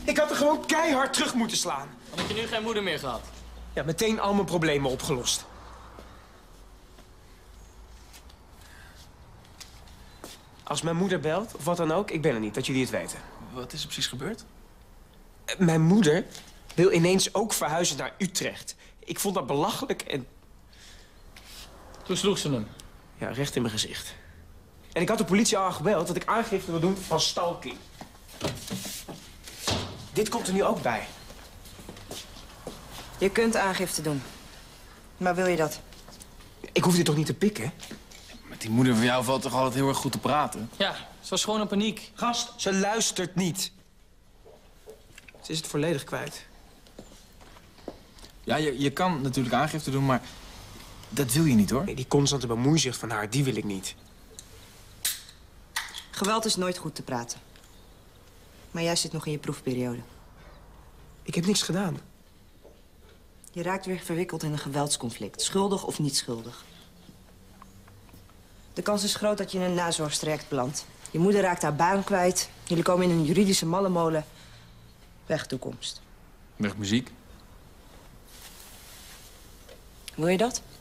Ik had er gewoon keihard terug moeten slaan. Dan heb je nu geen moeder meer gehad. Ja, meteen al mijn problemen opgelost. Als mijn moeder belt, of wat dan ook, ik ben er niet, dat jullie het weten. Wat is er precies gebeurd? Mijn moeder wil ineens ook verhuizen naar Utrecht. Ik vond dat belachelijk en... Toen sloeg ze hem. Ja, recht in mijn gezicht. En ik had de politie al gebeld dat ik aangifte wil doen van stalking. Dit komt er nu ook bij. Je kunt aangifte doen. Maar wil je dat? Ik hoef dit toch niet te pikken? Met die moeder van jou valt toch altijd heel erg goed te praten? Ja, ze was gewoon in paniek. Gast, ze luistert niet. Ze is het volledig kwijt. Ja, je kan natuurlijk aangifte doen, maar dat wil je niet, hoor. Nee, die constante bemoeizucht van haar, die wil ik niet. Geweld is nooit goed te praten. Maar jij zit nog in je proefperiode. Ik heb niks gedaan. Je raakt weer verwikkeld in een geweldsconflict. Schuldig of niet schuldig. De kans is groot dat je in een nazorgstraject belandt. Je moeder raakt haar baan kwijt. Jullie komen in een juridische mallenmolen. Weg toekomst. Weg muziek. Wil je dat?